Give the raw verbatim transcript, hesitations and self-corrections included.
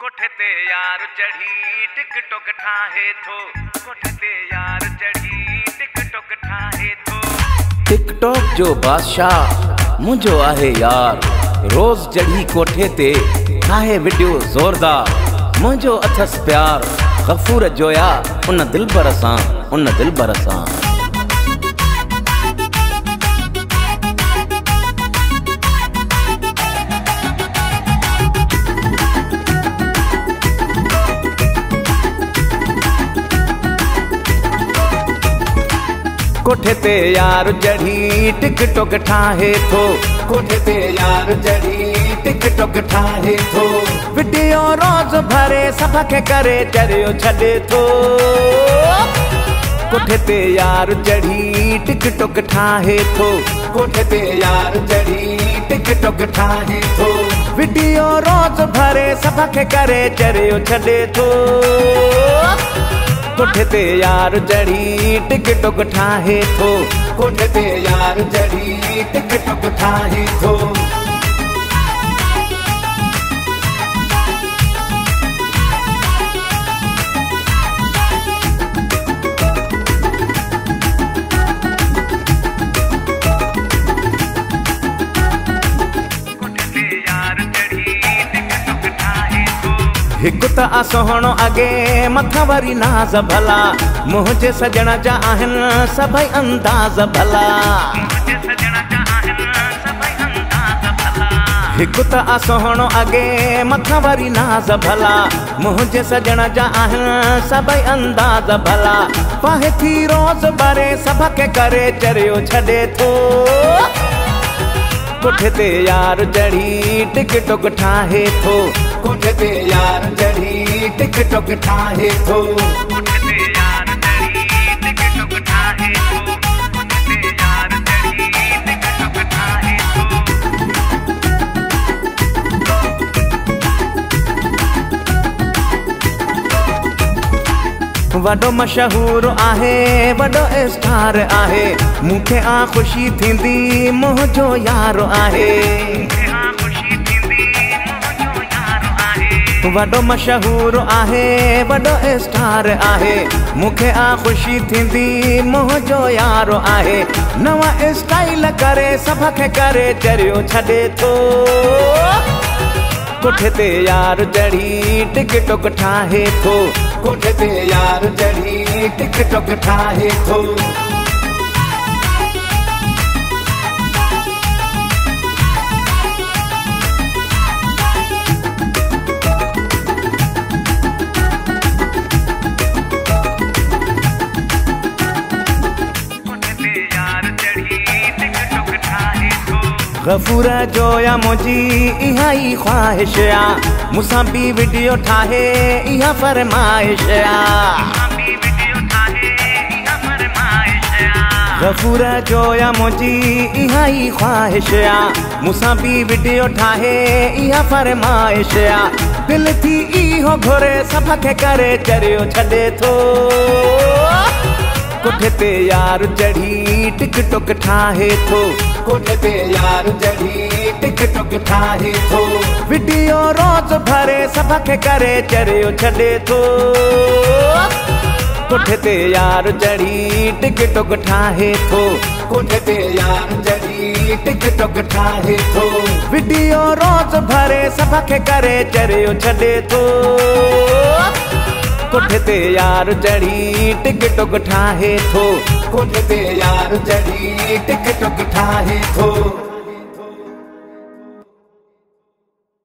कोठे ते यार चढ़ी टिकटॉक ठाहे थो। कोठे ते यार चढ़ी टिकटॉक ठाहे थो। टिकटॉक जो बादशाह मुझो आहे यार। रोज चढ़ी कोठे ते ठाहे वीडियो ज़ोरदार। मुझो अथस प्यार गफूर जोया उन दिलबर सां उन दिलबर सां। कोठे ते यार चढ़ी टिकटॉक ठाहे थो। कोठे ते यार चढ़ी टिकटॉक ठाहे थो। वीडियो रोज भरे सब के करे चरियो छॾे थो। कोठे ते यार चढ़ी टिकटॉक ठाहे थो। कोठे ते यार चढ़ी टिकटॉक ठाहे थो। वीडियो रोज भरे सब के करे चरियो छॾे थो। कोठे ते यार चढ़ी टिकटॉक ठाहे थो। कोठे ते यार चढ़ी टिकटॉक ठाहे थो। हिकु त आ सोहणो अगे मथा वरी नाज़ भला। मुझे सजण जा आहिन सभई अंदाज़ भला। हिकु त आ सोहणो अगे मथा वरी नाज़ भला। मुझे सजण जा आहिन सभई अंदाज़ भला। पाहे थी रोज़ भरे सब के करे चरियो छॾे थो। कोठे ते यार चढ़ी टिकटॉक ठाहे थो। कोठे ते यार चढ़ी टिकटॉक ठाहे थो। कोठे ते यार चढ़ी टिकटॉक ठाहे थो। कोठे ते यार चढ़ी टिकटॉक ठाहे थो। वडो मशहूर आहे वडो स्टार आहे। मुखे आ खुशी थींदी मुझो यार आहे। वडो मशहूर आहे वडो स्टार आहे। मुखे आ खुशी थींदी मुझो यार आहे। नवा स्टाइल करे सब के करे चरियो छॾे थो। कोठे ते यार चढ़ी टिकटॉक ठाहे थो। कोठे ते यार चढ़ी टिकटॉक ठाहे थो। गफूर जोया मुझी इहाई ख्वाहिश आ। मुसां भी वीडियो ठाहे इहा फरमाइश आ। गफूर जोया मुझी इहाई ख्वाहिश आ। मुसां भी वीडियो ठाहे इहा फरमाइश आ। दिल थी इहो घुरे सब के करे चरियो छॾे थो। कोठे ते यार चढ़ी टिकटॉक ठाहे थो। कोठे ते यार चढ़ी टिकटॉक ठाहे थो। वीडियो रोज भरे सब के करे चरियो छॾे थो। कोठे ते यार चढ़ी टिकटॉक ठाहे थो। कोठे ते यार चढ़ी टिकटॉक ठाहे थो। वीडियो रोज भरे सब के करे चरियो छॾे थो। कोठे ते यार चढ़ी टिकटॉक ठाहे थो। कोठे ते यार चढ़ी टिकटॉक ठाहे थो।